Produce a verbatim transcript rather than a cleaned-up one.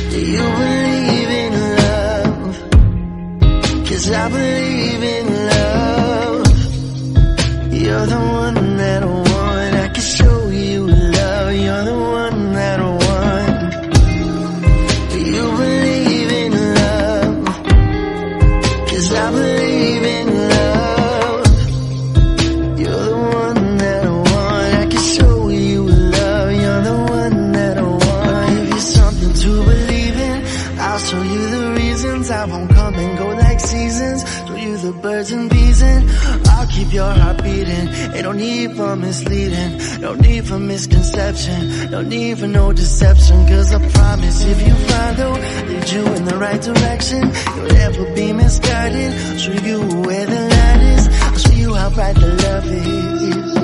Do you believe in love? 'Cause I believe in love. You're the one that I want. I can show you love. You're the one that I want. Do you believe in love? 'Cause I believe in love. You're the one that I want. I can show you love. You're the one that I want. Give you something to believe in. I'll show you the reasons. I won't come and go like seasons. Show you the birds and bees and I'll keep your heart beating. Ain't no need for misleading. No need for misconception. No need for no deception. 'Cause I promise if you follow, lead you in the right direction. You'll never be misguided. Show you where the light is. I'll show you how bright the love is.